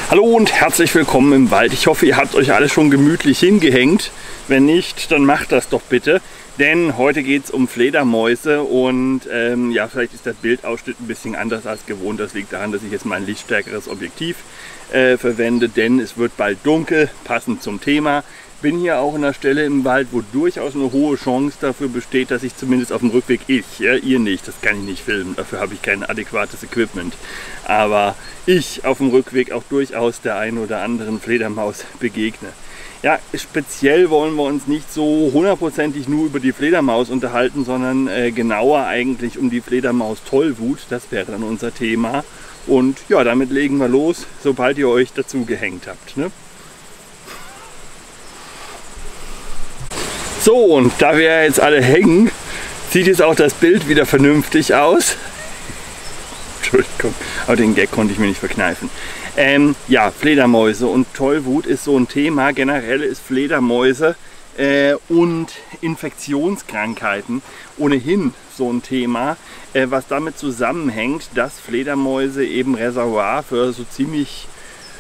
Hallo und herzlich willkommen im Wald. Ich hoffe, ihr habt euch alle schon gemütlich hingehängt. Wenn nicht, dann macht das doch bitte. Denn heute geht es um Fledermäuse und ja, vielleicht ist der Bildausschnitt ein bisschen anders als gewohnt. Das liegt daran, dass ich jetzt mein lichtstärkeres Objektiv verwende, denn es wird bald dunkel, passend zum Thema. Bin hier auch an einer Stelle im Wald, wo durchaus eine hohe Chance dafür besteht, dass ich zumindest auf dem Rückweg, ihr nicht, das kann ich nicht filmen, dafür habe ich kein adäquates Equipment, aber ich auf dem Rückweg auch durchaus der einen oder anderen Fledermaus begegne. Ja, speziell wollen wir uns nicht so hundertprozentig nur über die Fledermaus unterhalten, sondern genauer eigentlich um die Fledermaus-Tollwut, das wäre dann unser Thema. Und ja, damit legen wir los, sobald ihr euch dazu gehängt habt, ne? So, und da wir jetzt alle hängen, sieht jetzt auch das Bild wieder vernünftig aus. Entschuldigung, aber den Gag konnte ich mir nicht verkneifen. Ja, Fledermäuse und Tollwut ist so ein Thema. Generell ist Fledermäuse und Infektionskrankheiten ohnehin so ein Thema, was damit zusammenhängt, dass Fledermäuse eben Reservoir für so ziemlich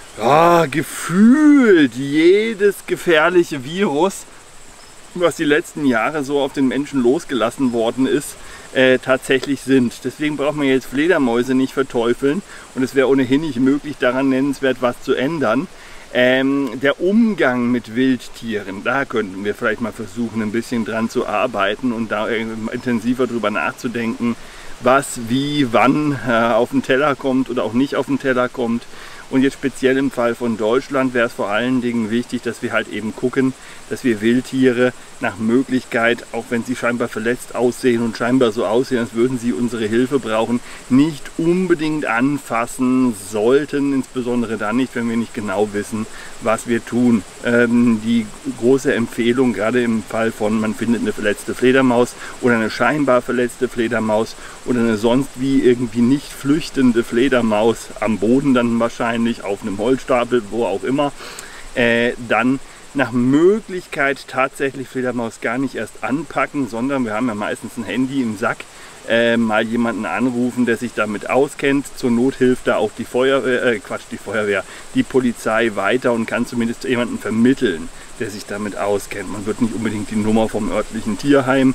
gefühlt jedes gefährliche Virus, was die letzten Jahre so auf den Menschen losgelassen worden ist, tatsächlich sind. Deswegen braucht man jetzt Fledermäuse nicht verteufeln und es wäre ohnehin nicht möglich, daran nennenswert was zu ändern. Der Umgang mit Wildtieren, da könnten wir vielleicht mal versuchen, ein bisschen dran zu arbeiten und da intensiver drüber nachzudenken, was, wie, wann auf den Teller kommt oder auch nicht auf den Teller kommt. Und jetzt speziell im Fall von Deutschland wäre es vor allen Dingen wichtig, dass wir halt eben gucken, dass wir Wildtiere nach Möglichkeit, auch wenn sie scheinbar verletzt aussehen und scheinbar so aussehen, als würden sie unsere Hilfe brauchen, nicht unbedingt anfassen sollten, insbesondere dann nicht, wenn wir nicht genau wissen, was wir tun. Die große Empfehlung, gerade im Fall von, man findet eine verletzte Fledermaus oder eine scheinbar verletzte Fledermaus oder eine sonst wie irgendwie nicht flüchtende Fledermaus am Boden dann wahrscheinlich, auf einem Holzstapel, wo auch immer, dann nach Möglichkeit tatsächlich Fledermaus gar nicht erst anpacken, sondern wir haben ja meistens ein Handy im Sack, mal jemanden anrufen, der sich damit auskennt. Zur Not hilft da auch die die Polizei weiter und kann zumindest jemanden vermitteln, der sich damit auskennt. Man wird nicht unbedingt die Nummer vom örtlichen Tierheim,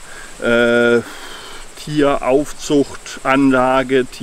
Tieraufzuchtanlage,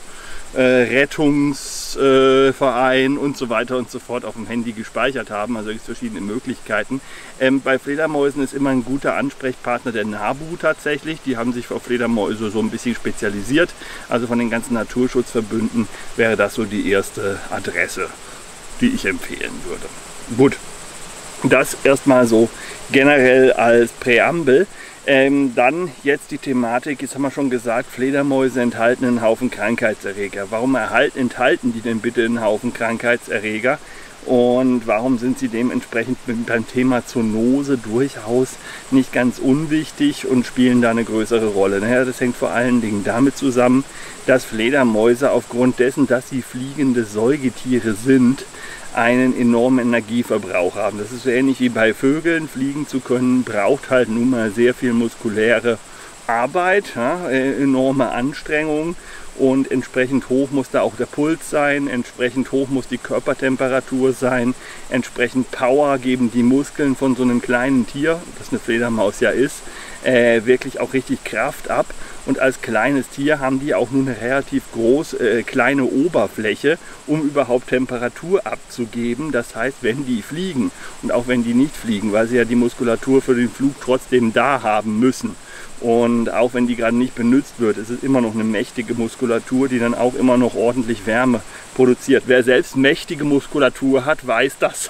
Rettungsverein und so weiter und so fort auf dem Handy gespeichert haben. Also gibt es verschiedene Möglichkeiten. Bei Fledermäusen ist immer ein guter Ansprechpartner der NABU tatsächlich. Die haben sich auf Fledermäuse so ein bisschen spezialisiert. Also von den ganzen Naturschutzverbünden wäre das so die erste Adresse, die ich empfehlen würde. Gut, das erstmal so generell als Präambel. Dann jetzt die Thematik, jetzt haben wir schon gesagt, Fledermäuse enthalten einen Haufen Krankheitserreger. Warum enthalten die denn bitte einen Haufen Krankheitserreger? Und warum sind sie dementsprechend beim Thema Zoonose durchaus nicht ganz unwichtig und spielen da eine größere Rolle? Naja, das hängt vor allen Dingen damit zusammen, dass Fledermäuse aufgrund dessen, dass sie fliegende Säugetiere sind, einen enormen Energieverbrauch haben. Das ist so ähnlich wie bei Vögeln. Fliegen zu können, braucht halt nun mal sehr viel muskuläre Arbeit, ja, enorme Anstrengung, und entsprechend hoch muss da auch der Puls sein, entsprechend hoch muss die Körpertemperatur sein, entsprechend Power geben die Muskeln von so einem kleinen Tier, das eine Fledermaus ja ist, wirklich auch richtig Kraft ab. Und als kleines Tier haben die auch nur eine relativ kleine Oberfläche, um überhaupt Temperatur abzugeben. Das heißt, wenn die fliegen und auch wenn die nicht fliegen, weil sie ja die Muskulatur für den Flug trotzdem da haben müssen. Und auch wenn die gerade nicht benutzt wird, ist es immer noch eine mächtige Muskulatur, die dann auch immer noch ordentlich Wärme produziert. Wer selbst mächtige Muskulatur hat, weiß das.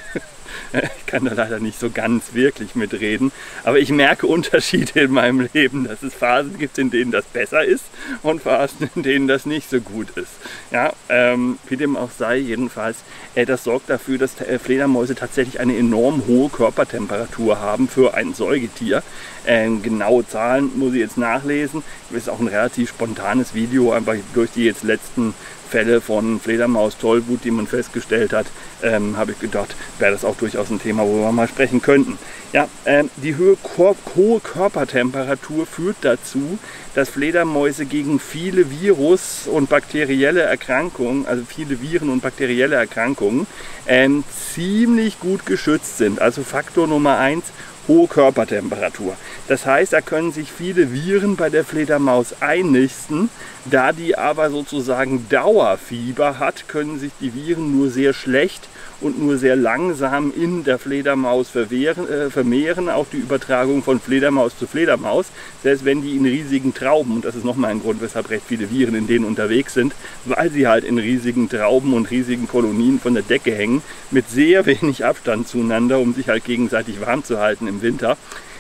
Ich kann da leider nicht so ganz wirklich mitreden, aber ich merke Unterschiede in meinem Leben, dass es Phasen gibt, in denen das besser ist und Phasen, in denen das nicht so gut ist. Ja, wie dem auch sei, jedenfalls, das sorgt dafür, dass Fledermäuse tatsächlich eine enorm hohe Körpertemperatur haben für ein Säugetier. Genaue Zahlen muss ich jetzt nachlesen. Das ist auch ein relativ spontanes Video, einfach durch die jetzt letzten Fälle von Fledermaus-Tollwut, die man festgestellt hat, habe ich gedacht, wäre das auch durchaus ein Thema, worüber wir mal sprechen könnten. Ja, die hohe Körpertemperatur führt dazu, dass Fledermäuse gegen viele Virus- und bakterielle Erkrankungen, also viele Viren und bakterielle Erkrankungen, ziemlich gut geschützt sind. Also Faktor Nummer 1, hohe Körpertemperatur. Das heißt, da können sich viele Viren bei der Fledermaus einnisten. Da die aber sozusagen Dauerfieber hat, können sich die Viren nur sehr schlecht und nur sehr langsam in der Fledermaus vermehren, auch die Übertragung von Fledermaus zu Fledermaus, selbst wenn die in riesigen Trauben, und das ist nochmal ein Grund, weshalb recht viele Viren in denen unterwegs sind, weil sie halt in riesigen Trauben und riesigen Kolonien von der Decke hängen, mit sehr wenig Abstand zueinander, um sich halt gegenseitig warm zu halten im Winter,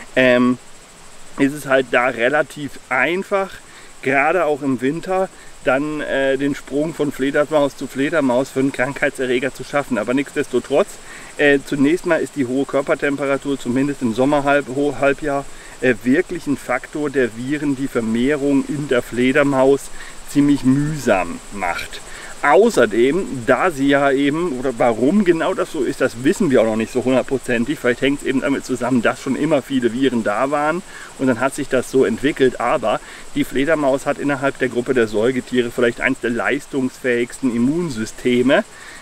ist es halt da relativ einfach, gerade auch im Winter, dann den Sprung von Fledermaus zu Fledermaus für einen Krankheitserreger zu schaffen. Aber nichtsdestotrotz, zunächst mal ist die hohe Körpertemperatur, zumindest im Sommerhalbjahr, wirklich ein Faktor, der Viren die Vermehrung in der Fledermaus ziemlich mühsam macht. Außerdem, da sie ja eben, oder warum genau das so ist, das wissen wir auch noch nicht so hundertprozentig. Vielleicht hängt es eben damit zusammen, dass schon immer viele Viren da waren und dann hat sich das so entwickelt. Aber die Fledermaus hat innerhalb der Gruppe der Säugetiere vielleicht eines der leistungsfähigsten Immunsysteme,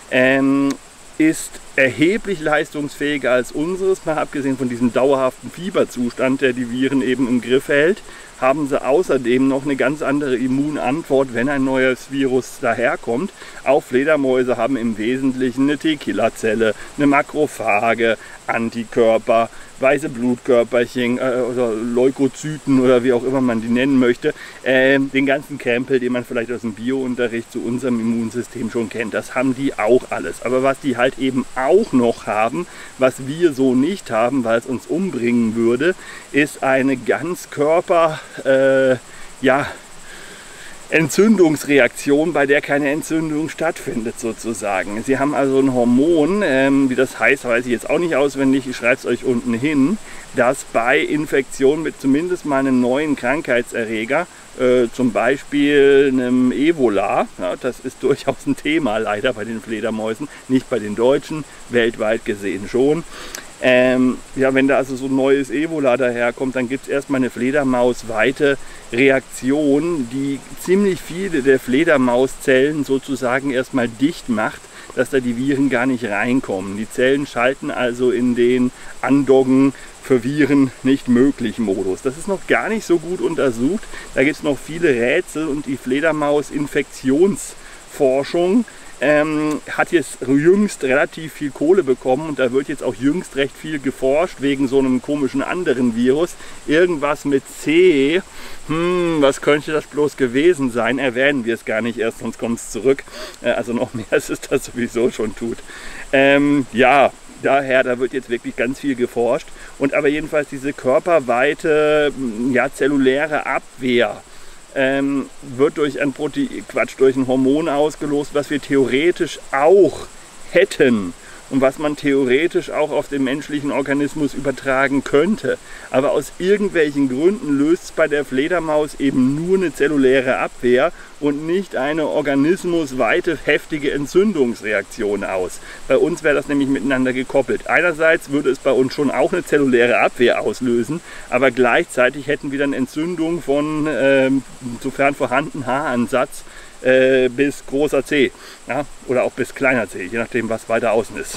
ist erheblich leistungsfähiger als unseres, mal abgesehen von diesem dauerhaften Fieberzustand, der die Viren eben im Griff hält, haben sie außerdem noch eine ganz andere Immunantwort, wenn ein neues Virus daherkommt. Auch Fledermäuse haben im Wesentlichen eine T-Killerzelle, eine Makrophage, Antikörper, weiße Blutkörperchen oder Leukozyten oder wie auch immer man die nennen möchte. Den ganzen Krempel, den man vielleicht aus dem Biounterricht zu unserem Immunsystem schon kennt, das haben die auch alles. Aber was die halt eben auch noch haben, was wir so nicht haben, weil es uns umbringen würde, ist eine Ganzkörper, Entzündungsreaktion, bei der keine Entzündung stattfindet sozusagen. Sie haben also ein Hormon, wie das heißt, weiß ich jetzt auch nicht auswendig, ich schreibe es euch unten hin, das bei Infektion mit zumindest mal einem neuen Krankheitserreger, zum Beispiel einem Ebola, ja, das ist durchaus ein Thema leider bei den Fledermäusen, nicht bei den Deutschen, weltweit gesehen schon. Ja, wenn da also so ein neues Ebola daherkommt, dann gibt es erstmal eine fledermausweite Reaktion, die ziemlich viele der Fledermauszellen sozusagen erstmal dicht macht, dass da die Viren gar nicht reinkommen. Die Zellen schalten also in den Andoggen für Viren nicht möglich Modus. Das ist noch gar nicht so gut untersucht. Da gibt es noch viele Rätsel und die Fledermaus-Infektionsforschung hat jetzt jüngst relativ viel Kohle bekommen und da wird jetzt auch jüngst recht viel geforscht wegen so einem komischen anderen Virus. Irgendwas mit C, was könnte das bloß gewesen sein? Erwähnen wir es gar nicht erst, sonst kommt es zurück. Also noch mehr, als es das sowieso schon tut. Ja, daher, da wird jetzt wirklich ganz viel geforscht. Und aber jedenfalls diese körperweite, zelluläre Abwehr wird durch ein durch ein Hormon ausgelöst, was wir theoretisch auch hätten und was man theoretisch auch auf den menschlichen Organismus übertragen könnte. Aber aus irgendwelchen Gründen löst es bei der Fledermaus eben nur eine zelluläre Abwehr und nicht eine organismusweite heftige Entzündungsreaktion aus. Bei uns wäre das nämlich miteinander gekoppelt. Einerseits würde es bei uns schon auch eine zelluläre Abwehr auslösen, aber gleichzeitig hätten wir dann Entzündung von, sofern vorhanden, Haaransatz bis großer C, ja, oder auch bis kleiner C, je nachdem, was weiter außen ist.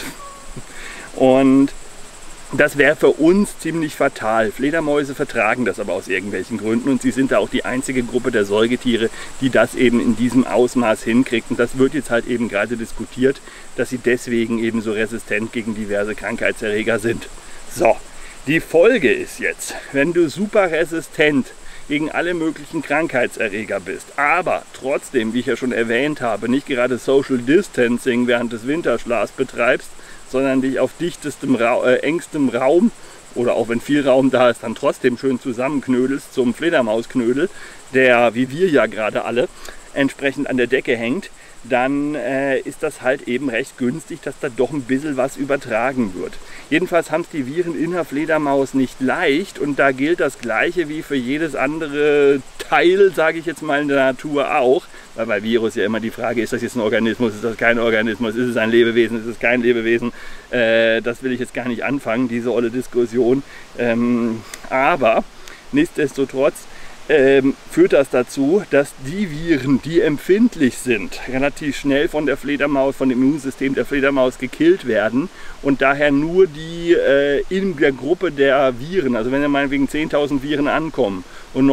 Und das wäre für uns ziemlich fatal. Fledermäuse vertragen das aber aus irgendwelchen Gründen und sie sind da auch die einzige Gruppe der Säugetiere, die das eben in diesem Ausmaß hinkriegt. Und das wird jetzt halt eben gerade diskutiert, dass sie deswegen eben so resistent gegen diverse Krankheitserreger sind. So, die Folge ist jetzt, wenn du super resistent gegen alle möglichen Krankheitserreger bist, aber trotzdem, wie ich ja schon erwähnt habe, nicht gerade Social Distancing während des Winterschlafs betreibst, sondern dich auf dichtestem, engstem Raum oder auch wenn viel Raum da ist, dann trotzdem schön zusammenknödelst zum Fledermausknödel, der, wie wir ja gerade alle, entsprechend an der Decke hängt, dann ist das halt eben recht günstig, dass da doch ein bisschen was übertragen wird. Jedenfalls haben es die Viren in der Fledermaus nicht leicht und da gilt das Gleiche wie für jedes andere Teil, sage ich jetzt mal, in der Natur auch. weil bei Virus ja immer die Frage ist, das jetzt ein Organismus, ist das kein Organismus, ist es ein Lebewesen, ist es kein Lebewesen. Das will ich jetzt gar nicht anfangen, diese olle Diskussion. Aber nichtsdestotrotz führt das dazu, dass die Viren, die empfindlich sind, relativ schnell von der Fledermaus, von dem Immunsystem der Fledermaus gekillt werden und daher nur die in der Gruppe der Viren, also wenn ja meinetwegen 10.000 Viren ankommen und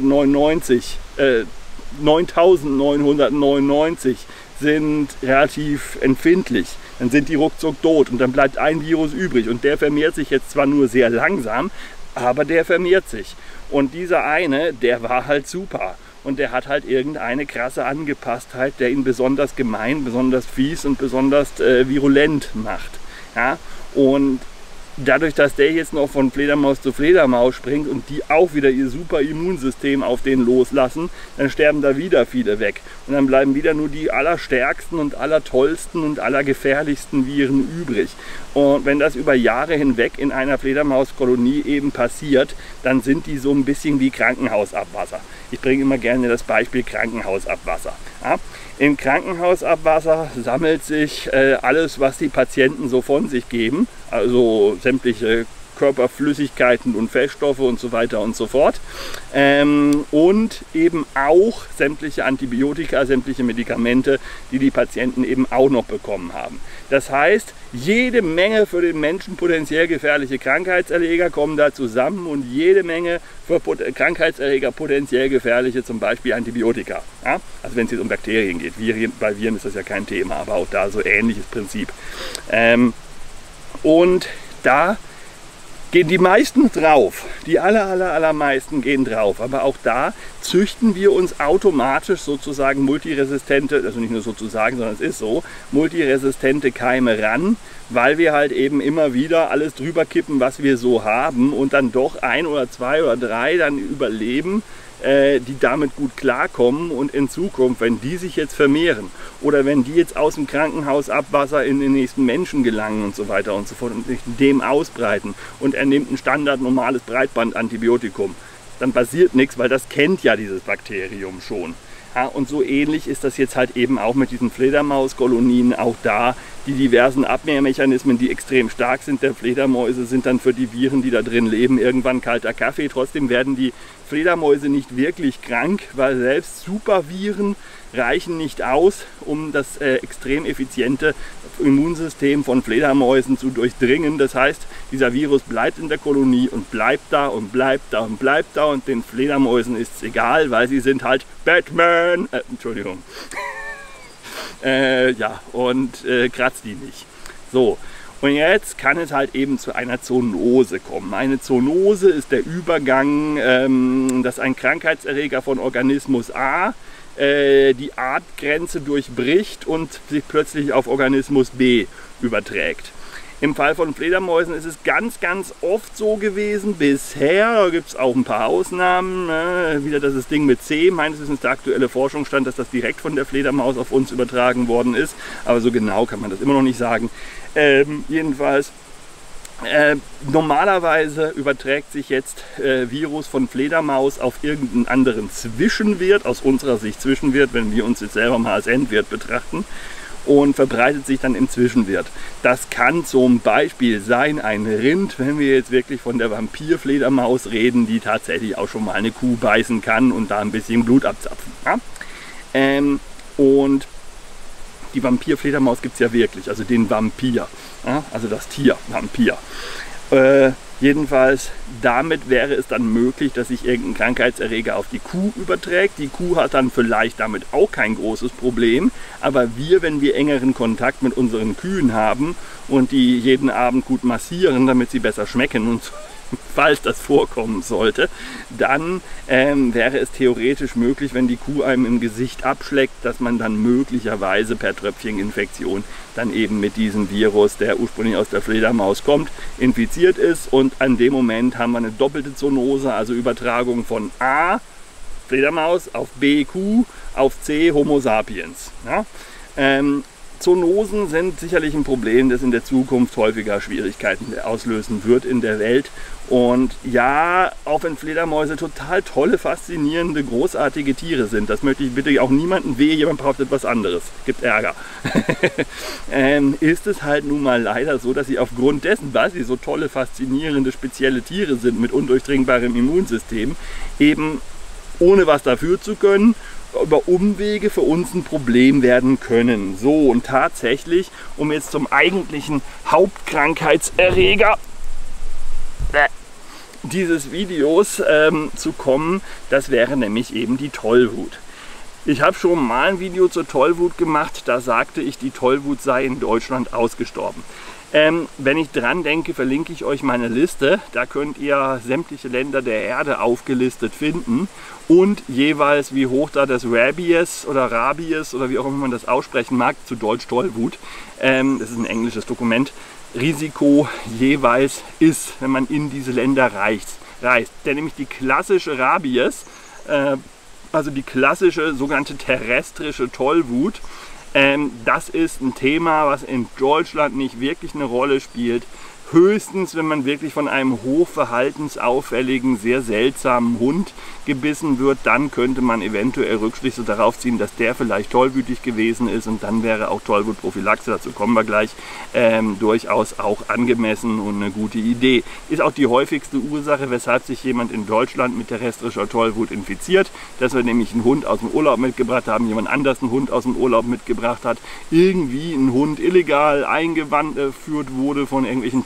9.999 sind relativ empfindlich, dann sind die ruckzuck tot und dann bleibt ein Virus übrig und der vermehrt sich jetzt zwar nur sehr langsam, aber der vermehrt sich. Und dieser eine, der war halt super. Und der hat halt irgendeine krasse Angepasstheit, der ihn besonders gemein, besonders fies und besonders virulent macht. Ja? Und dadurch, dass der jetzt noch von Fledermaus zu Fledermaus springt und die auch wieder ihr super Immunsystem auf den loslassen, dann sterben da wieder viele weg. Und dann bleiben wieder nur die allerstärksten und allertollsten und allergefährlichsten Viren übrig. Und wenn das über Jahre hinweg in einer Fledermauskolonie eben passiert, dann sind die so ein bisschen wie Krankenhausabwasser. Ich bringe immer gerne das Beispiel Krankenhausabwasser. Ja? Im Krankenhausabwasser sammelt sich alles, was die Patienten so von sich geben, also sämtliche Körperflüssigkeiten und Feststoffe und so weiter und so fort. Und eben auch sämtliche Antibiotika, sämtliche Medikamente, die die Patienten eben auch noch bekommen haben. Das heißt, jede Menge für den Menschen potenziell gefährliche Krankheitserreger kommen da zusammen und jede Menge für Krankheitserreger potenziell gefährliche, zum Beispiel Antibiotika. Ja? Also wenn es jetzt um Bakterien geht. Bei Viren ist das ja kein Thema, aber auch da so ähnliches Prinzip. Und da gehen die meisten drauf, die allermeisten gehen drauf, aber auch da züchten wir uns automatisch sozusagen multiresistente, also nicht nur sozusagen, sondern es ist so, multiresistente Keime ran, weil wir halt eben immer wieder alles drüber kippen, was wir so haben und dann doch 1 oder 2 oder 3 dann überleben, die damit gut klarkommen und in Zukunft, wenn die sich jetzt vermehren oder wenn die jetzt aus dem Krankenhausabwasser in den nächsten Menschen gelangen und so weiter und so fort und sich dem ausbreiten und er nimmt ein Standard normales Breitbandantibiotikum, dann passiert nichts, weil das kennt ja dieses Bakterium schon. Ja, und so ähnlich ist das jetzt halt eben auch mit diesen Fledermauskolonien. Auch da die diversen Abwehrmechanismen, die extrem stark sind der Fledermäuse, sind dann für die Viren, die da drin leben, irgendwann kalter Kaffee. Trotzdem werden die Fledermäuse nicht wirklich krank, weil selbst Superviren reichen nicht aus, um das extrem effiziente Immunsystem von Fledermäusen zu durchdringen. Das heißt, dieser Virus bleibt in der Kolonie und bleibt da und bleibt da und bleibt da und den Fledermäusen ist es egal, weil sie sind halt Batman. Entschuldigung. Ja, und kratzt die nicht. So. Und jetzt kann es halt eben zu einer Zoonose kommen. Eine Zoonose ist der Übergang, dass ein Krankheitserreger von Organismus A die Artgrenze durchbricht und sich plötzlich auf Organismus B überträgt. Im Fall von Fledermäusen ist es ganz oft so gewesen bisher, da gibt es auch ein paar Ausnahmen, wieder das Ding mit C, meines Wissens der aktuelle Forschungsstand, dass das direkt von der Fledermaus auf uns übertragen worden ist, aber so genau kann man das immer noch nicht sagen. Jedenfalls, normalerweise überträgt sich jetzt Virus von Fledermaus auf irgendeinen anderen Zwischenwirt, aus unserer Sicht Zwischenwirt, wenn wir uns jetzt selber mal als Endwirt betrachten, und verbreitet sich dann im Zwischenwirt. Das kann zum Beispiel sein ein Rind, wenn wir jetzt wirklich von der Vampirfledermaus reden, die tatsächlich auch schon mal eine Kuh beißen kann und da ein bisschen Blut abzapfen. Ja? Und die Vampirfledermaus gibt es ja wirklich, also den Vampir, ja? Also das Tier, Vampir. Jedenfalls, damit wäre es dann möglich, dass sich irgendein Krankheitserreger auf die Kuh überträgt. Die Kuh hat dann vielleicht damit auch kein großes Problem, aber wir, wenn wir engeren Kontakt mit unseren Kühen haben und die jeden Abend gut massieren, damit sie besser schmecken und falls das vorkommen sollte, dann wäre es theoretisch möglich, wenn die Kuh einem im Gesicht abschleckt, dass man dann möglicherweise per Tröpfcheninfektion dann eben mit diesem Virus, der ursprünglich aus der Fledermaus kommt, infiziert ist. Und an dem Moment haben wir eine doppelte Zoonose, also Übertragung von A, Fledermaus, auf B, Kuh, auf C, Homo sapiens. Ja? Zoonosen sind sicherlich ein Problem, das in der Zukunft häufiger Schwierigkeiten auslösen wird in der Welt. Und ja, auch wenn Fledermäuse total tolle, faszinierende, großartige Tiere sind, das möchte ich bitte auch niemandem wehe, jemand behauptet was anderes, gibt Ärger, ist es halt nun mal leider so, dass sie aufgrund dessen, weil sie so tolle, faszinierende, spezielle Tiere sind mit undurchdringbarem Immunsystem, eben ohne was dafür zu können, über Umwege für uns ein Problem werden können. So, und tatsächlich, um jetzt zum eigentlichen Hauptkrankheitserreger dieses Videos zu kommen, das wäre nämlich eben die Tollwut. Ich habe schon mal ein Video zur Tollwut gemacht, da sagte ich, die Tollwut sei in Deutschland ausgestorben. Wenn ich dran denke, verlinke ich euch meine Liste. Da könnt ihr sämtliche Länder der Erde aufgelistet finden und jeweils wie hoch da das Rabies oder wie auch immer man das aussprechen mag, zu Deutsch Tollwut, das ist ein englisches Dokument, Risiko jeweils ist, wenn man in diese Länder reist. Denn nämlich die klassische Rabies, also die klassische sogenannte terrestrische Tollwut, das ist ein Thema, was in Deutschland nicht wirklich eine Rolle spielt. Höchstens, wenn man wirklich von einem hochverhaltensauffälligen, sehr seltsamen Hund gebissen wird, dann könnte man eventuell Rückschlüsse darauf ziehen, dass der vielleicht tollwütig gewesen ist, und dann wäre auch Tollwutprophylaxe, dazu kommen wir gleich, durchaus auch angemessen und eine gute Idee. Ist auch die häufigste Ursache, weshalb sich jemand in Deutschland mit terrestrischer Tollwut infiziert, dass wir nämlich einen Hund aus dem Urlaub mitgebracht haben, jemand anders einen Hund aus dem Urlaub mitgebracht hat, irgendwie ein Hund illegal eingeführt wurde von irgendwelchen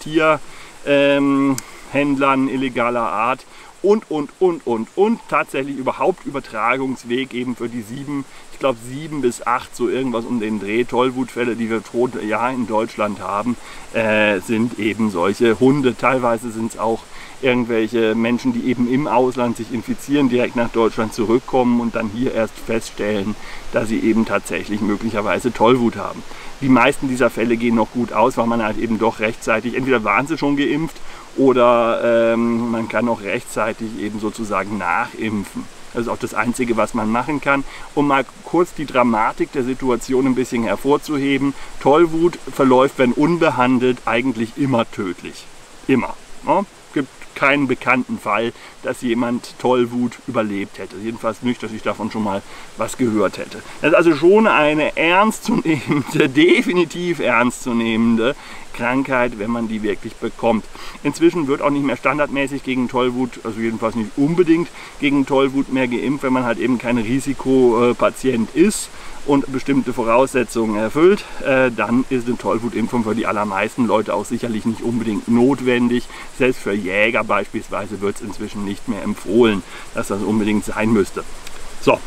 Händlern illegaler Art und tatsächlich überhaupt Übertragungsweg eben für die 7 bis 8, so irgendwas um den Dreh, Tollwutfälle, die wir pro Jahr in Deutschland haben, sind eben solche Hunde. Teilweise sind es auch irgendwelche Menschen, die eben im Ausland sich infizieren, direkt nach Deutschland zurückkommen und dann hier erst feststellen, dass sie eben tatsächlich möglicherweise Tollwut haben. Die meisten dieser Fälle gehen noch gut aus, weil man halt eben doch rechtzeitig, entweder waren sie schon geimpft oder man kann auch rechtzeitig eben sozusagen nachimpfen. Das ist auch das Einzige, was man machen kann. Um mal kurz die Dramatik der Situation ein bisschen hervorzuheben: Tollwut verläuft, wenn unbehandelt, eigentlich immer tödlich. Immer. Ne? Gibt keinen bekannten Fall, dass jemand Tollwut überlebt hätte. Jedenfalls nicht, dass ich davon schon mal was gehört hätte. Das ist also schon eine ernstzunehmende, definitiv ernstzunehmende Krankheit, wenn man die wirklich bekommt. Inzwischen wird auch nicht mehr standardmäßig gegen Tollwut, also jedenfalls nicht unbedingt gegen Tollwut mehr geimpft, wenn man halt eben kein Risikopatient ist und bestimmte Voraussetzungen erfüllt, dann ist eine Tollwutimpfung für die allermeisten Leute auch sicherlich nicht unbedingt notwendig. Selbst für Jäger beispielsweise wird es inzwischen nicht mehr empfohlen, dass das unbedingt sein müsste. So,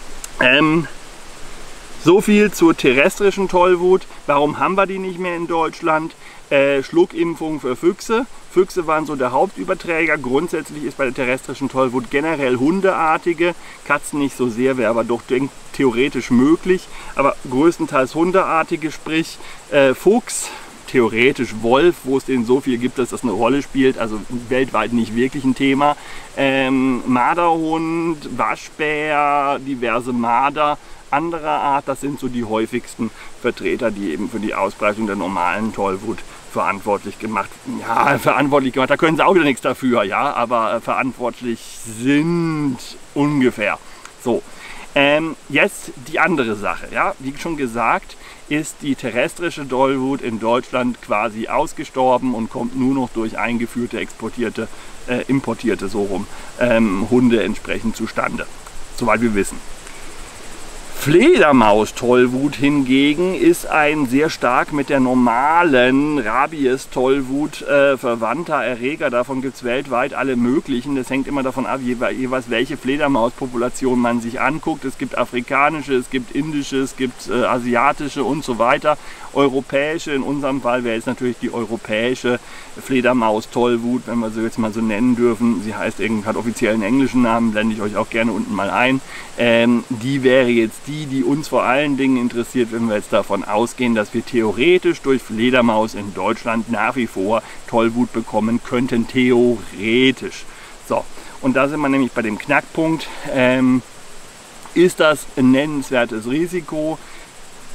so viel zur terrestrischen Tollwut. Warum haben wir die nicht mehr in Deutschland? Schluckimpfung für Füchse. Füchse waren so der Hauptüberträger. Grundsätzlich ist bei der terrestrischen Tollwut generell hundeartige, Katzen nicht so sehr, wäre aber doch theoretisch möglich. Aber größtenteils hundeartige, sprich Fuchs, theoretisch Wolf, wo es den so viel gibt, dass das eine Rolle spielt, also weltweit nicht wirklich ein Thema. Marderhund, Waschbär, diverse Marder anderer Art, das sind so die häufigsten Vertreter, die eben für die Ausbreitung der normalen Tollwut verantwortlich gemacht, da können sie auch wieder nichts dafür, ja, aber verantwortlich sind ungefähr. So, jetzt die andere Sache, ja, wie schon gesagt, ist die terrestrische Tollwut in Deutschland quasi ausgestorben und kommt nur noch durch eingeführte, importierte Hunde entsprechend zustande, soweit wir wissen. Fledermaus-Tollwut hingegen ist ein sehr stark mit der normalen Rabies-Tollwut verwandter Erreger. Davon gibt es weltweit alle möglichen. Das hängt immer davon ab, jeweils welche Fledermauspopulation man sich anguckt. Es gibt afrikanische, es gibt indische, es gibt asiatische und so weiter. Europäische, in unserem Fall wäre jetzt natürlich die europäische Fledermaus-Tollwut, wenn wir sie jetzt mal so nennen dürfen. Sie hat offiziellen englischen Namen, blende ich euch auch gerne unten mal ein. Die wäre jetzt die uns vor allen Dingen interessiert, wenn wir jetzt davon ausgehen, dass wir theoretisch durch Fledermaus in Deutschland nach wie vor Tollwut bekommen könnten. Theoretisch. So, und da sind wir nämlich bei dem Knackpunkt. Ist das ein nennenswertes Risiko?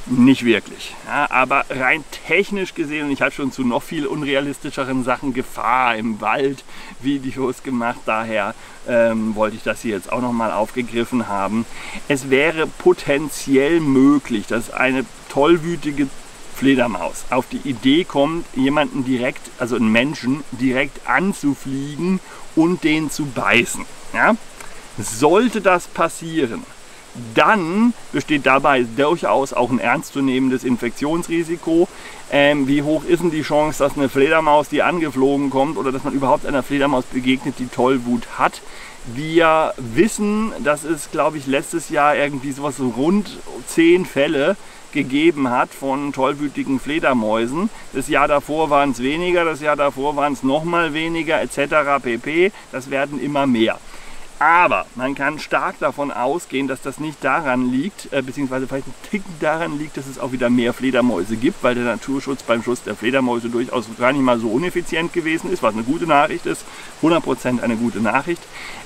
Nicht wirklich. Ja, aber rein technisch gesehen, und ich habe schon zu noch viel unrealistischeren Sachen, Gefahr im Wald, Videos gemacht, daher wollte ich das hier jetzt auch nochmal aufgegriffen haben. Es wäre potenziell möglich, dass eine tollwütige Fledermaus auf die Idee kommt, jemanden direkt, also einen Menschen, direkt anzufliegen und den zu beißen. Ja? Sollte das passieren, dann besteht dabei durchaus auch ein ernstzunehmendes Infektionsrisiko. Wie hoch ist denn die Chance, dass eine Fledermaus, die angeflogen kommt, oder dass man überhaupt einer Fledermaus begegnet, die Tollwut hat? Wir wissen, dass es, glaube ich, letztes Jahr irgendwie sowas so rund 10 Fälle gegeben hat von tollwütigen Fledermäusen. Das Jahr davor waren es weniger, das Jahr davor waren es nochmal weniger, etc. pp. Das werden immer mehr. Aber man kann stark davon ausgehen, dass das nicht daran liegt, beziehungsweise vielleicht ein Ticken daran liegt, dass es auch wieder mehr Fledermäuse gibt, weil der Naturschutz beim Schutz der Fledermäuse durchaus gar nicht mal so ineffizient gewesen ist, was eine gute Nachricht ist, 100% eine gute Nachricht.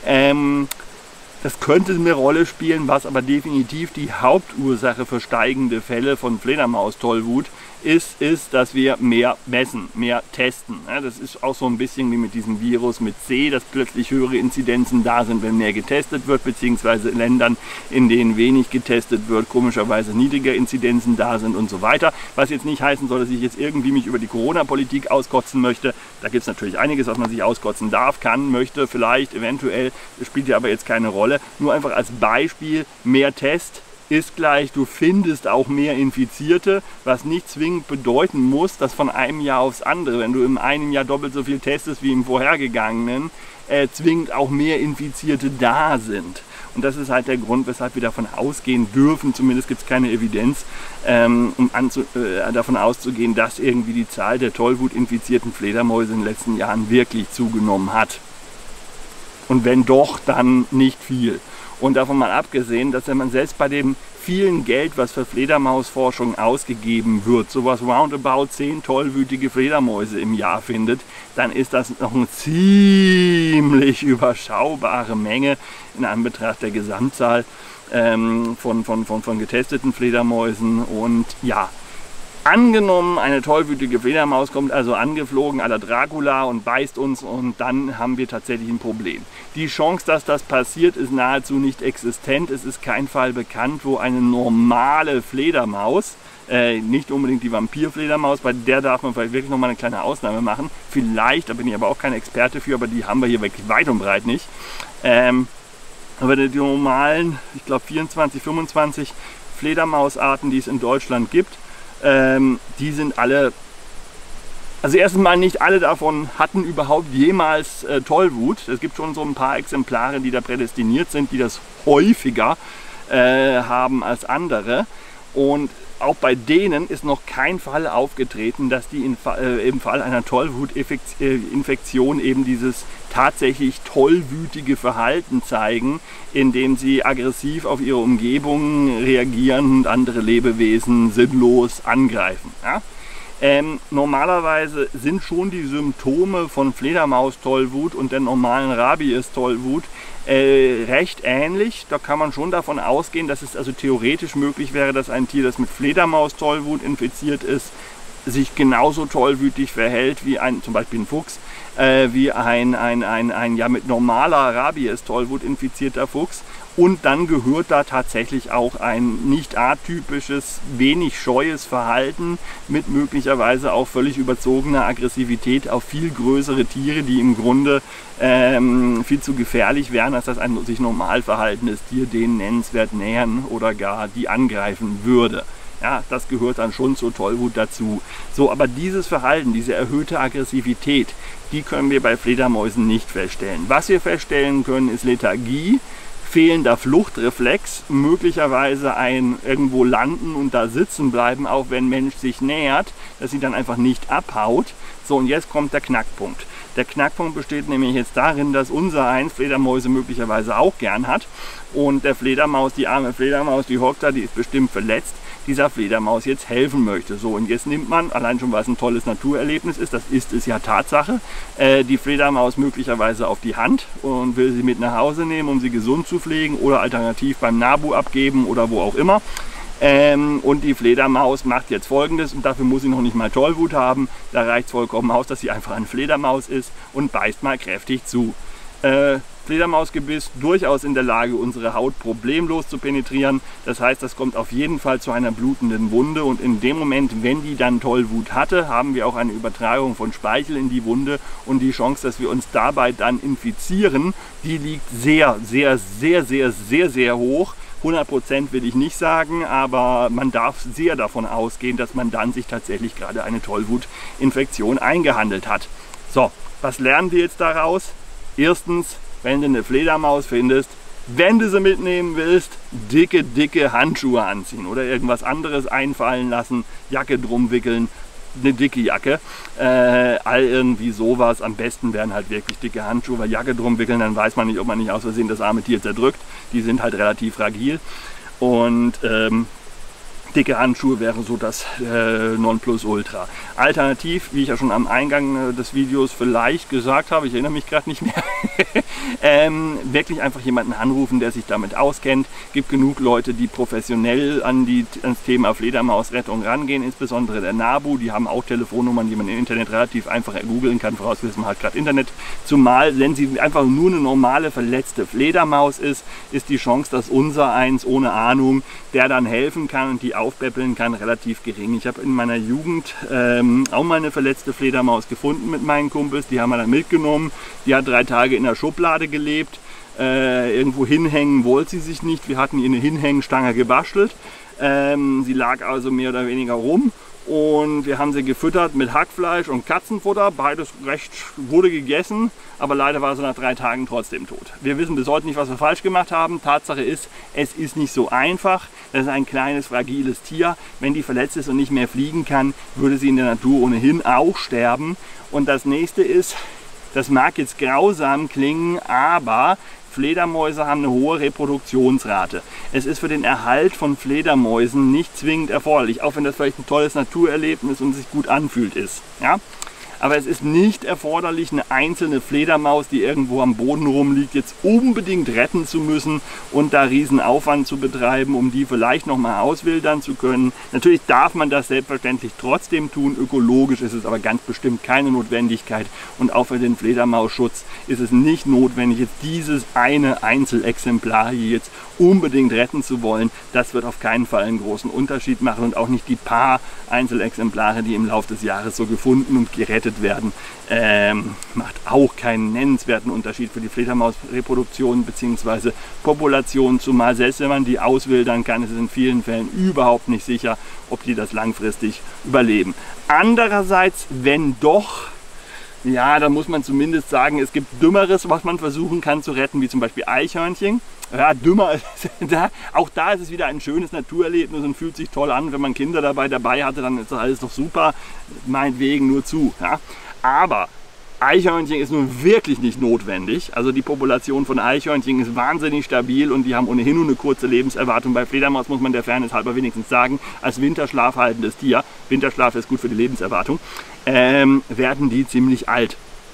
Das könnte eine Rolle spielen, was aber definitiv die Hauptursache für steigende Fälle von Fledermaus-Tollwut ist, dass wir mehr messen, mehr testen. Ja, das ist auch so ein bisschen wie mit diesem Virus mit C, dass plötzlich höhere Inzidenzen da sind, wenn mehr getestet wird, beziehungsweise in Ländern, in denen wenig getestet wird, komischerweise niedriger Inzidenzen da sind und so weiter. Was jetzt nicht heißen soll, dass ich jetzt irgendwie mich über die Corona-Politik auskotzen möchte. Da gibt es natürlich einiges, was man sich auskotzen darf, kann, möchte, vielleicht, eventuell. Das spielt ja aber jetzt keine Rolle. Nur einfach als Beispiel, mehr Test ist gleich, du findest auch mehr Infizierte, was nicht zwingend bedeuten muss, dass von einem Jahr aufs andere, wenn du im einen Jahr doppelt so viel testest wie im vorhergegangenen, zwingend auch mehr Infizierte da sind. Und das ist halt der Grund, weshalb wir davon ausgehen dürfen, zumindest gibt es keine Evidenz, davon auszugehen, dass irgendwie die Zahl der tollwutinfizierten Fledermäuse in den letzten Jahren wirklich zugenommen hat. Und wenn doch, dann nicht viel. Und davon mal abgesehen, dass wenn man selbst bei dem vielen Geld, was für Fledermausforschung ausgegeben wird, sowas roundabout 10 tollwütige Fledermäuse im Jahr findet, dann ist das noch eine ziemlich überschaubare Menge in Anbetracht der Gesamtzahl von getesteten Fledermäusen. Und ja, angenommen, eine tollwütige Fledermaus kommt also angeflogen à la Dracula und beißt uns, und dann haben wir tatsächlich ein Problem. Die Chance, dass das passiert, ist nahezu nicht existent. Es ist kein Fall bekannt, wo eine normale Fledermaus, nicht unbedingt die Vampirfledermaus, bei der darf man vielleicht wirklich nochmal eine kleine Ausnahme machen. Vielleicht, da bin ich aber auch kein Experte für, aber die haben wir hier wirklich weit und breit nicht. Aber die normalen, ich glaube 24, 25 Fledermausarten, die es in Deutschland gibt, die sind alle, also erstens mal nicht alle davon hatten überhaupt jemals Tollwut. Es gibt schon so ein paar Exemplare, die da prädestiniert sind, die das häufiger haben als andere. Und auch bei denen ist noch kein Fall aufgetreten, dass die im Fall einer Tollwutinfektion eben dieses tatsächlich tollwütige Verhalten zeigen, indem sie aggressiv auf ihre Umgebung reagieren und andere Lebewesen sinnlos angreifen. Ja? Normalerweise sind schon die Symptome von Fledermaus-Tollwut und der normalen Rabies-Tollwut recht ähnlich. Da kann man schon davon ausgehen, dass es also theoretisch möglich wäre, dass ein Tier, das mit Fledermaus-Tollwut infiziert ist, sich genauso tollwütig verhält wie zum Beispiel ein Fuchs, wie ein ja mit normaler Rabies-Tollwut infizierter Fuchs. Und dann gehört da tatsächlich auch ein nicht atypisches, wenig scheues Verhalten mit möglicherweise auch völlig überzogener Aggressivität auf viel größere Tiere, die im Grunde viel zu gefährlich wären, als dass ein sich normal verhaltenes Tier denen nennenswert nähern oder gar die angreifen würde. Ja, das gehört dann schon zur Tollwut dazu. So, aber dieses Verhalten, diese erhöhte Aggressivität, die können wir bei Fledermäusen nicht feststellen. Was wir feststellen können, ist Lethargie, fehlender Fluchtreflex, möglicherweise ein irgendwo landen und da sitzen bleiben, auch wenn ein Mensch sich nähert, dass sie dann einfach nicht abhaut. So, und jetzt kommt der Knackpunkt. Der Knackpunkt besteht nämlich jetzt darin, dass unsereins Fledermäuse möglicherweise auch gern hat und der Fledermaus, die arme Fledermaus, die hockt da, die ist bestimmt verletzt, dieser Fledermaus jetzt helfen möchte. So, und jetzt nimmt man, allein schon weil es ein tolles Naturerlebnis ist, das ist es ja Tatsache, die Fledermaus möglicherweise auf die Hand und will sie mit nach Hause nehmen, um sie gesund zu pflegen oder alternativ beim NABU abgeben oder wo auch immer. Und die Fledermaus macht jetzt Folgendes, und dafür muss sie noch nicht mal Tollwut haben. Da reicht es vollkommen aus, dass sie einfach eine Fledermaus ist und beißt mal kräftig zu. Fledermausgebiss durchaus in der Lage, unsere Haut problemlos zu penetrieren. Das heißt, das kommt auf jeden Fall zu einer blutenden Wunde, und in dem Moment, wenn die dann Tollwut hatte, haben wir auch eine Übertragung von Speichel in die Wunde, und die Chance, dass wir uns dabei dann infizieren, die liegt sehr, sehr, sehr, sehr, sehr, sehr hoch. 100% will ich nicht sagen, aber man darf sehr davon ausgehen, dass man dann sich tatsächlich gerade eine Tollwutinfektion eingehandelt hat. So, was lernen wir jetzt daraus? Erstens, wenn du eine Fledermaus findest, wenn du sie mitnehmen willst, dicke, dicke Handschuhe anziehen oder irgendwas anderes einfallen lassen, Jacke drum wickeln, eine dicke Jacke, all irgendwie sowas. Am besten wären halt wirklich dicke Handschuhe, weil Jacke drum wickeln, dann weiß man nicht, ob man nicht aus Versehen das arme Tier zerdrückt. Die sind halt relativ fragil, und dicke Handschuhe wäre so das Nonplusultra. Alternativ, wie ich ja schon am Eingang des Videos vielleicht gesagt habe, ich erinnere mich gerade nicht mehr, wirklich einfach jemanden anrufen, der sich damit auskennt. Gibt genug Leute, die professionell ans Thema Fledermausrettung rangehen, insbesondere der NABU. Die haben auch Telefonnummern, die man im Internet relativ einfach googeln kann, vorausgesetzt man hat gerade Internet. Zumal, wenn sie einfach nur eine normale verletzte Fledermaus ist, ist die Chance, dass unser eins ohne Ahnung, der dann helfen kann und die aufpäppeln kann, relativ gering. Ich habe in meiner Jugend auch mal eine verletzte Fledermaus gefunden mit meinen Kumpels. Die haben wir dann mitgenommen. Die hat 3 Tage in der Schublade gelebt. Irgendwo hinhängen wollte sie sich nicht. Wir hatten ihr eine Hinhängenstange gebastelt. Sie lag also mehr oder weniger rum. Und wir haben sie gefüttert mit Hackfleisch und Katzenfutter. Beides wurde gegessen, aber leider war sie nach 3 Tagen trotzdem tot. Wir wissen bis heute nicht, was wir falsch gemacht haben. Tatsache ist, es ist nicht so einfach. Das ist ein kleines, fragiles Tier. Wenn die verletzt ist und nicht mehr fliegen kann, würde sie in der Natur ohnehin auch sterben. Und das nächste ist, das mag jetzt grausam klingen, aber Fledermäuse haben eine hohe Reproduktionsrate. Es ist für den Erhalt von Fledermäusen nicht zwingend erforderlich, auch wenn das vielleicht ein tolles Naturerlebnis und sich gut anfühlt ist. Ja? Aber es ist nicht erforderlich, eine einzelne Fledermaus, die irgendwo am Boden rumliegt, jetzt unbedingt retten zu müssen und da riesen Aufwand zu betreiben, um die vielleicht nochmal auswildern zu können. Natürlich darf man das selbstverständlich trotzdem tun. Ökologisch ist es aber ganz bestimmt keine Notwendigkeit. Und auch für den Fledermausschutz ist es nicht notwendig, jetzt dieses eine Einzelexemplar hier jetzt unbedingt retten zu wollen. Das wird auf keinen Fall einen großen Unterschied machen, und auch nicht die paar Einzelexemplare, die im Laufe des Jahres so gefunden und gerettet werden, macht auch keinen nennenswerten Unterschied für die Fledermausreproduktion bzw. Population, zumal selbst wenn man die auswildern kann, ist es in vielen Fällen überhaupt nicht sicher, ob die das langfristig überleben. Andererseits, wenn doch, ja, da muss man zumindest sagen, es gibt Dümmeres, was man versuchen kann zu retten, wie zum Beispiel Eichhörnchen. Ja, dümmer ist da. Auch da ist es wieder ein schönes Naturerlebnis und fühlt sich toll an. Wenn man Kinder dabei hatte, dann ist das alles doch super. Meinetwegen nur zu. Ja. Aber Eichhörnchen ist nun wirklich nicht notwendig. Also die Population von Eichhörnchen ist wahnsinnig stabil und die haben ohnehin nur eine kurze Lebenserwartung. Bei Fledermaus muss man der Fairness halber wenigstens sagen, als winterschlafhaltendes Tier, Winterschlaf ist gut für die Lebenserwartung, werden die ziemlich alt.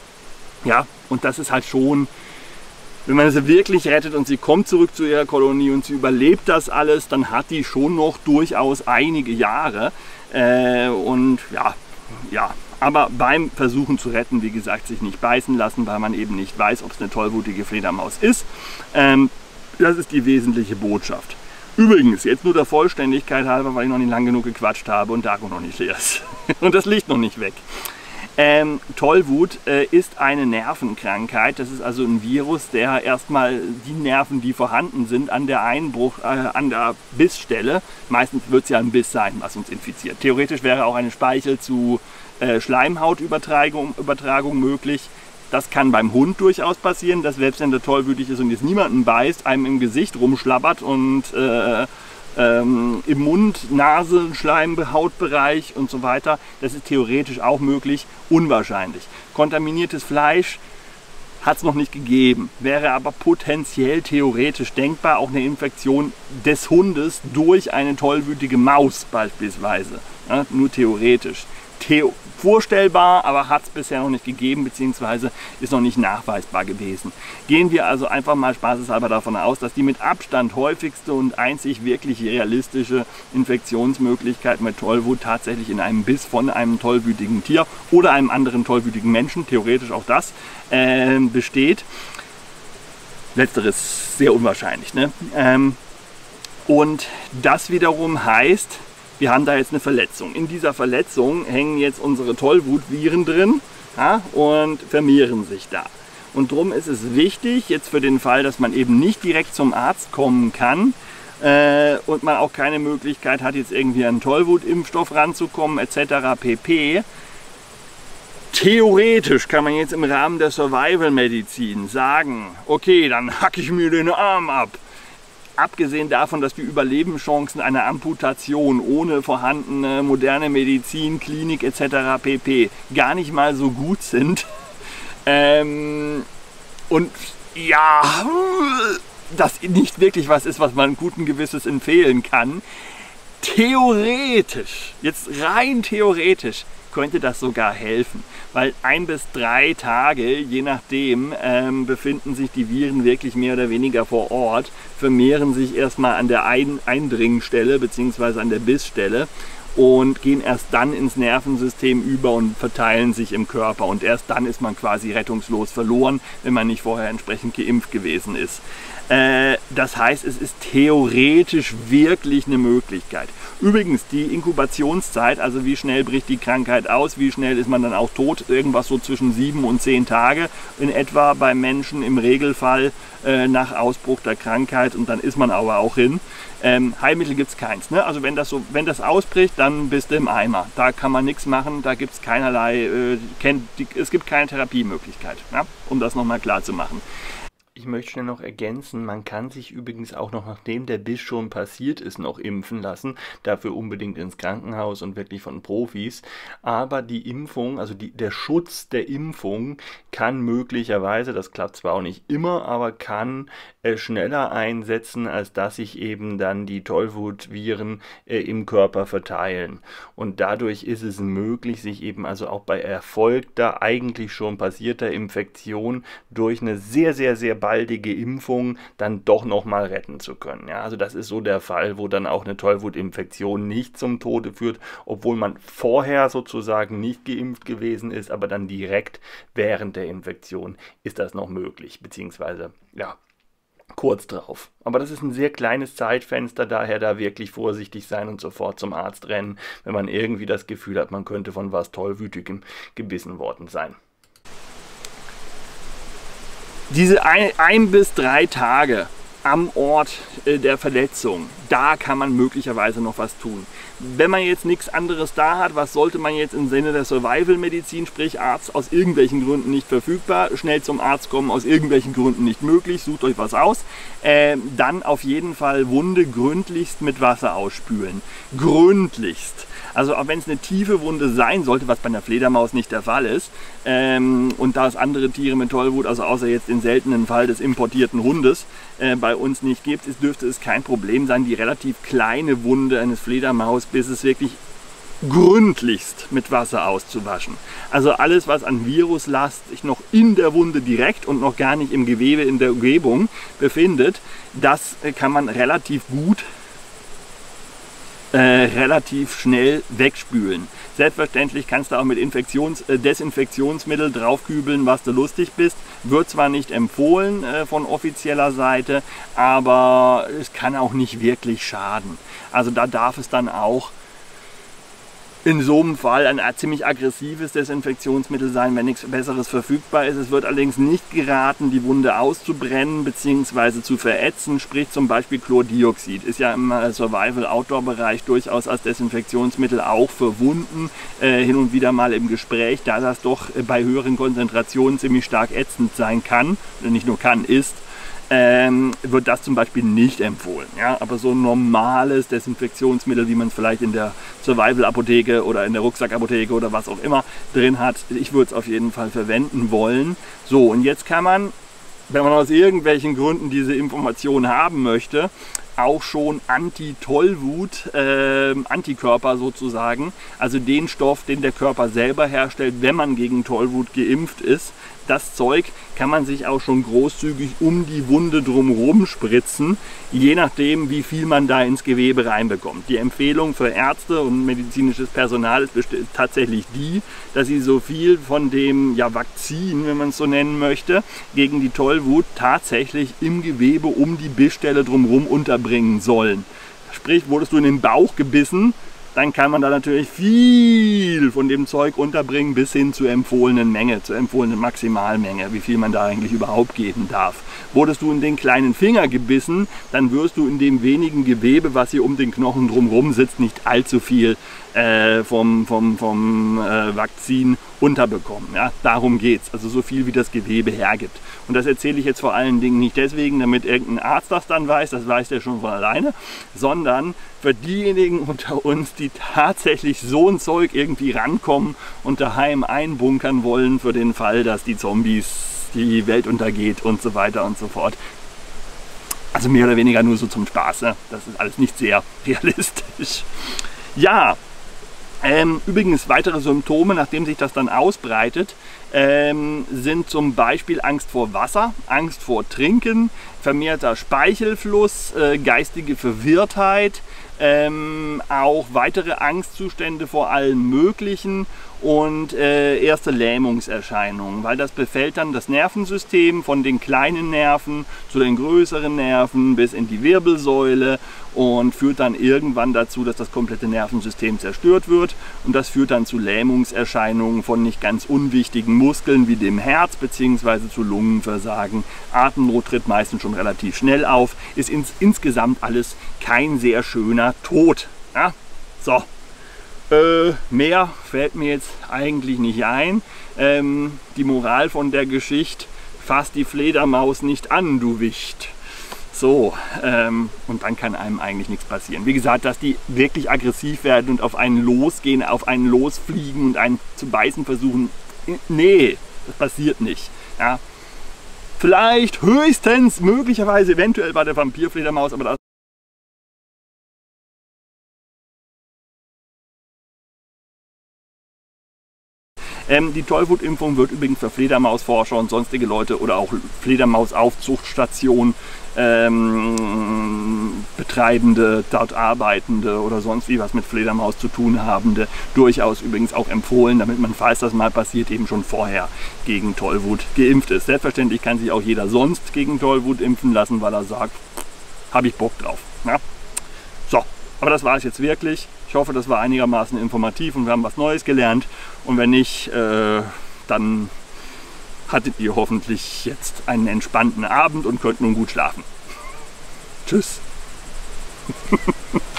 Ja, und das ist halt schon, wenn man sie wirklich rettet und sie kommt zurück zu ihrer Kolonie und sie überlebt das alles, dann hat die schon noch durchaus einige Jahre. Und ja, aber beim Versuchen zu retten, wie gesagt, sich nicht beißen lassen, weil man eben nicht weiß, ob es eine tollwutige Fledermaus ist. Das ist die wesentliche Botschaft. Übrigens, jetzt nur der Vollständigkeit halber, weil ich noch nicht lang genug gequatscht habe und Dago noch nicht leer ist. Und das Licht noch nicht weg. Tollwut ist eine Nervenkrankheit. Das ist also ein Virus, der erstmal die Nerven, die vorhanden sind, an der Bissstelle, meistens wird es ja ein Biss sein, was uns infiziert. Theoretisch wäre auch eine Speichel- zu Schleimhautübertragung möglich. Das kann beim Hund durchaus passieren, dass selbst wenn der tollwütig ist und jetzt niemanden beißt, einem im Gesicht rumschlabbert und im Mund, Nase, Schleim, Hautbereich und so weiter. Das ist theoretisch auch möglich, unwahrscheinlich. Kontaminiertes Fleisch hat es noch nicht gegeben, wäre aber potenziell theoretisch denkbar, auch eine Infektion des Hundes durch eine tollwütige Maus beispielsweise. Ja, nur theoretisch. vorstellbar, aber hat es bisher noch nicht gegeben, beziehungsweise ist noch nicht nachweisbar gewesen. Gehen wir also einfach mal spaßeshalber davon aus, dass die mit Abstand häufigste und einzig wirklich realistische Infektionsmöglichkeit mit Tollwut tatsächlich in einem Biss von einem tollwütigen Tier oder einem anderen tollwütigen Menschen, theoretisch auch das, besteht. Letzteres sehr unwahrscheinlich, ne? Und das wiederum heißt, wir haben da jetzt eine Verletzung. In dieser Verletzung hängen jetzt unsere Tollwutviren drin, ja, und vermehren sich da. Und darum ist es wichtig, jetzt für den Fall, dass man eben nicht direkt zum Arzt kommen kann und man auch keine Möglichkeit hat, jetzt irgendwie an einen Tollwutimpfstoff ranzukommen etc. pp. Theoretisch kann man jetzt im Rahmen der Survival-Medizin sagen, okay, dann hacke ich mir den Arm ab. Abgesehen davon, dass die Überlebenschancen einer Amputation ohne vorhandene moderne Medizin, Klinik etc. pp. gar nicht mal so gut sind. Und ja, das nicht wirklich was ist, was man guten Gewissens empfehlen kann. Theoretisch, jetzt rein theoretisch, könnte das sogar helfen, weil 1 bis 3 Tage, je nachdem, befinden sich die Viren wirklich mehr oder weniger vor Ort, vermehren sich erstmal an der Eindringstelle bzw. an der Bissstelle und gehen erst dann ins Nervensystem über und verteilen sich im Körper. Und erst dann ist man quasi rettungslos verloren, wenn man nicht vorher entsprechend geimpft gewesen ist. Das heißt, es ist theoretisch wirklich eine Möglichkeit. Übrigens, die Inkubationszeit, also wie schnell bricht die Krankheit aus, wie schnell ist man dann auch tot, irgendwas so zwischen 7 und 10 Tage in etwa bei Menschen im Regelfall nach Ausbruch der Krankheit, und dann ist man aber auch hin. Heilmittel gibt es keins, ne? Also wenn das ausbricht, dann bist du im Eimer. Da kann man nichts machen, da gibt es keinerlei, es gibt keine Therapiemöglichkeit, ja? Um das nochmal klar zu machen. Ich möchte schnell noch ergänzen, man kann sich übrigens auch noch, nachdem der Biss schon passiert ist, noch impfen lassen. Dafür unbedingt ins Krankenhaus und wirklich von Profis. Aber die Impfung, also der Schutz der Impfung kann möglicherweise, das klappt zwar auch nicht immer, aber kann schneller einsetzen, als dass sich eben dann die Tollwutviren im Körper verteilen. Und dadurch ist es möglich, sich eben also auch bei erfolgter, eigentlich schon passierter Infektion durch eine sehr, sehr, sehr baldige Impfung dann doch nochmal retten zu können. Ja, also das ist so der Fall, wo dann auch eine Tollwutinfektion nicht zum Tode führt, obwohl man vorher sozusagen nicht geimpft gewesen ist, aber dann direkt während der Infektion ist das noch möglich, beziehungsweise ja, kurz drauf. Aber das ist ein sehr kleines Zeitfenster, daher da wirklich vorsichtig sein und sofort zum Arzt rennen, wenn man irgendwie das Gefühl hat, man könnte von was Tollwütigem gebissen worden sein. Diese 1 bis 3 Tage am Ort der Verletzung, da kann man möglicherweise noch was tun. Wenn man jetzt nichts anderes da hat, was sollte man jetzt im Sinne der Survival-Medizin, sprich Arzt aus irgendwelchen Gründen nicht verfügbar, schnell zum Arzt kommen, aus irgendwelchen Gründen nicht möglich, sucht euch was aus, dann auf jeden Fall Wunde gründlichst mit Wasser ausspülen. Gründlichst. Also auch wenn es eine tiefe Wunde sein sollte, was bei einer Fledermaus nicht der Fall ist, und da es andere Tiere mit Tollwut, also außer jetzt den seltenen Fall des importierten Hundes, bei uns nicht gibt, dürfte es kein Problem sein, die relativ kleine Wunde eines Fledermausbisses wirklich gründlichst mit Wasser auszuwaschen. Also alles, was an Viruslast sich noch in der Wunde direkt und noch gar nicht im Gewebe in der Umgebung befindet, das kann man relativ gut relativ schnell wegspülen. Selbstverständlich kannst du auch mit Desinfektionsmittel draufkübeln, was du lustig bist. Wird zwar nicht empfohlen von offizieller Seite, aber es kann auch nicht wirklich schaden. Also da darf es dann auch in so einem Fall ein ziemlich aggressives Desinfektionsmittel sein, wenn nichts Besseres verfügbar ist. Es wird allerdings nicht geraten, die Wunde auszubrennen bzw. zu verätzen, sprich zum Beispiel Chlordioxid. Ist ja im Survival-Outdoor-Bereich durchaus als Desinfektionsmittel auch für Wunden hin und wieder mal im Gespräch, da das doch bei höheren Konzentrationen ziemlich stark ätzend sein kann, oder nicht nur kann, ist. Wird das zum Beispiel nicht empfohlen. Ja? Aber so ein normales Desinfektionsmittel, wie man es vielleicht in der Survival-Apotheke oder in der Rucksackapotheke oder was auch immer drin hat, ich würde es auf jeden Fall verwenden wollen. So, und jetzt kann man, wenn man aus irgendwelchen Gründen diese Information haben möchte, auch schon Anti-Tollwut, Antikörper sozusagen, also den Stoff, den der Körper selber herstellt, wenn man gegen Tollwut geimpft ist. Das Zeug kann man sich auch schon großzügig um die Wunde drumherum spritzen, je nachdem, wie viel man da ins Gewebe reinbekommt. Die Empfehlung für Ärzte und medizinisches Personal ist tatsächlich die, dass sie so viel von dem Vakzin, wenn man es so nennen möchte, gegen die Tollwut tatsächlich im Gewebe um die Bissstelle drumherum unterbringen sollen. Sprich, wurdest du in den Bauch gebissen, dann kann man da natürlich viel von dem Zeug unterbringen bis hin zur empfohlenen Menge, zur empfohlenen Maximalmenge, wie viel man da eigentlich überhaupt geben darf. Wurdest du in den kleinen Finger gebissen, dann wirst du in dem wenigen Gewebe, was hier um den Knochen drumherum sitzt, nicht allzu viel vom Vakzin unterbekommen. Ja? Darum geht es, also so viel wie das Gewebe hergibt. Und das erzähle ich jetzt vor allen Dingen nicht deswegen, damit irgendein Arzt das dann weiß, das weiß der schon von alleine, sondern für diejenigen unter uns, die tatsächlich so ein Zeug irgendwie rankommen und daheim einbunkern wollen für den Fall, dass die Zombies, die Welt untergeht und so weiter und so fort. Also mehr oder weniger nur so zum Spaß. Ne? Das ist alles nicht sehr realistisch. Ja, übrigens weitere Symptome, nachdem sich das dann ausbreitet, sind zum Beispiel Angst vor Wasser, Angst vor Trinken, vermehrter Speichelfluss, geistige Verwirrtheit, auch weitere Angstzustände vor allem Möglichen und erste Lähmungserscheinungen, weil das befällt dann das Nervensystem von den kleinen Nerven zu den größeren Nerven bis in die Wirbelsäule und führt dann irgendwann dazu, dass das komplette Nervensystem zerstört wird und das führt dann zu Lähmungserscheinungen von nicht ganz unwichtigen Muskeln wie dem Herz bzw. zu Lungenversagen. Atemnot tritt meistens schon relativ schnell auf, ist insgesamt alles kein sehr schöner Tod. Ja? So. Mehr fällt mir jetzt eigentlich nicht ein. Die Moral von der Geschichte: Fass die Fledermaus nicht an, du Wicht. So, und dann kann einem eigentlich nichts passieren. Wie gesagt, dass die wirklich aggressiv werden und auf einen losgehen, auf einen losfliegen und einen zu beißen versuchen, nee, das passiert nicht. Ja. Vielleicht, höchstens, möglicherweise, eventuell bei der Vampirfledermaus, aber das die Tollwutimpfung wird übrigens für Fledermausforscher und sonstige Leute oder auch Fledermausaufzuchtstationen Betreibende, dort Arbeitende oder sonst wie was mit Fledermaus zu tun habende durchaus übrigens auch empfohlen, damit man, falls das mal passiert, eben schon vorher gegen Tollwut geimpft ist. Selbstverständlich kann sich auch jeder sonst gegen Tollwut impfen lassen, weil er sagt, habe ich Bock drauf. Ja? So, aber das war es jetzt wirklich. Ich hoffe, das war einigermaßen informativ und wir haben was Neues gelernt. Und wenn nicht, dann hattet ihr hoffentlich jetzt einen entspannten Abend und könnt nun gut schlafen. Tschüss.